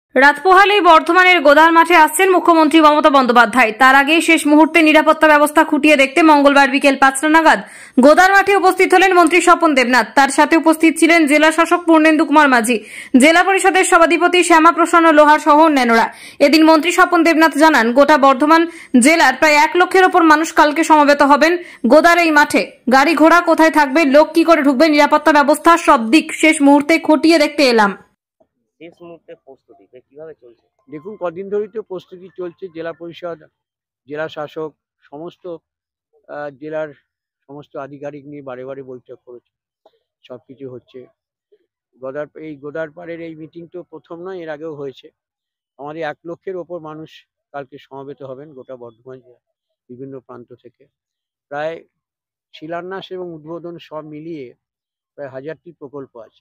রাত পোহালেই বর্ধমানের গোদার মাঠে আসছেন মুখ্যমন্ত্রী মমতা বন্দ্যোপাধ্যায়। তার আগে শেষ মুহূর্তে নিরাপত্তা ব্যবস্থা খুঁটিয়ে দেখতে মঙ্গলবার বিকেল ৫টা নাগাদ গোদার মাঠে উপস্থিত হলেন মন্ত্রী স্বপন দেবনাথ। তার সাথে উপস্থিত ছিলেন জেলা শাসক পূর্ণেন্দু কুমার মাঝি, জেলা পরিষদের সভাধিপতি শ্যামাপ্রসন্ন লোহার সহ অন্যান্যরা। এদিন মন্ত্রী স্বপন দেবনাথ জানান, গোটা বর্ধমান জেলার প্রায় ১ লক্ষের ওপর মানুষ কালকে সমবেত হবেন গোদার এই মাঠে। গাড়ি ঘোড়া কোথায় থাকবে, লোক কি করে ঢুকবে, নিরাপত্তা ব্যবস্থা সব দিক শেষ মুহূর্তে খতিয়ে দেখতে এলাম। শেষ মুহূর্তে প্রস্তুতি কিভাবে চলছে? দেখুন, কদিন ধরেই তো প্রস্তুতি চলছে। জেলা পরিষদ, জেলা শাসক, সমস্ত জেলার সমস্ত আধিকারিক নিয়ে বারে বারে বৈঠক করেছে, সব কিছু হচ্ছে। গোদার পাড়ের এই মিটিং তো প্রথম নয়, এর আগেও হয়েছে। আমাদের ১ লক্ষের ওপর মানুষ কালকে সমবেত হবেন গোটা বর্ধমান জেলা বিভিন্ন প্রান্ত থেকে। প্রায় শিলান্যাস এবং উদ্বোধন সব মিলিয়ে প্রায় ১,০০০টি প্রকল্প আছে।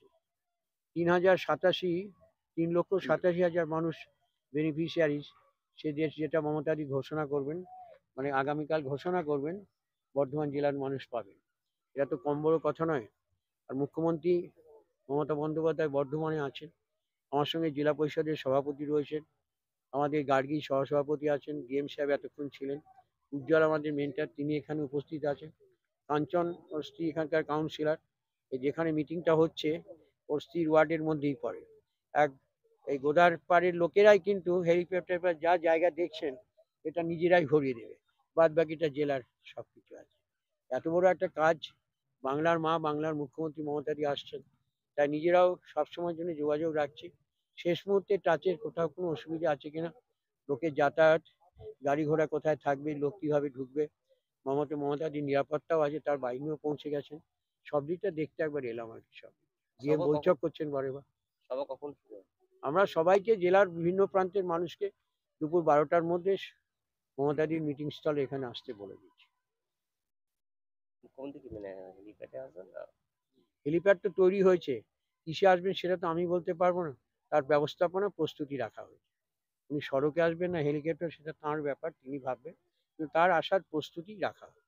৩,৮৭,০০০ মানুষ বেনিফিশিয়ারিজ, যেটা মমতাদি ঘোষণা করবেন, মানে আগামীকাল ঘোষণা করবেন, বর্ধমান জেলার মানুষ পাবেন। এটা তো কম বড় কথা নয়। আর মুখ্যমন্ত্রী মমতা বন্দ্যোপাধ্যায় বর্ধমানে আছেন, আমার সঙ্গে জেলা পরিষদের সভাপতি রয়েছেন, আমাদের গার্গী সহসভাপতি আছেন, ডিএম সাহেব এতক্ষণ ছিলেন, উজ্জ্বল আমাদের মেন্টার, তিনি এখানে উপস্থিত আছেন, কাঞ্চন ওর স্ত্রী এখানকার কাউন্সিলর। যেখানে মিটিংটা হচ্ছে ওর স্ত্রীর ওয়ার্ডের মধ্যেই পড়ে। এই গোদার পাড়ের লোকেরাই কিন্তু হেলিকপ্টার যা জায়গা দেখছেন এটা নিজেরাই ভরিয়ে দেবে, বাদ বাকিটা জেলার সব কিছু আছে। এত বড় একটা কাজ, বাংলার মা, বাংলার মুখ্যমন্ত্রী মমতাদি আসছেন, তাই নিজেরাও সবসময়ের জন্য যোগাযোগ রাখছি শেষ মুহূর্তে টাচের কোথাও কোনো অসুবিধা আছে কিনা, লোকের যাতায়াত, গাড়ি ঘোড়া কোথায় থাকবে, লোক কীভাবে ঢুকবে, মমতাদি নিরাপত্তাও আছে, তার বাহিনীও পৌঁছে গেছেন। সব দিকটা দেখতে একবার এলাম আর কি। সব গিয়ে বৈঠক করছেন বারে বার। সভা কখন? আমরা সবাইকে, জেলার বিভিন্ন প্রান্তের মানুষকে দুপুর ১২টার মধ্যে মমতাদির মিটিং স্থলে এখানে আসতে বলে দিচ্ছি। হেলিপ্যাড তো তৈরি হয়েছে, কিসে আসবেন সেটা তো আমি বলতে পারবো না। তার ব্যবস্থাপনা প্রস্তুতি রাখা হয়েছে। উনি সড়কে আসবেন না হেলিকপ্টার, সেটা তাঁর ব্যাপার, তিনি ভাববেন, কিন্তু তার আসার প্রস্তুতি রাখা হয়।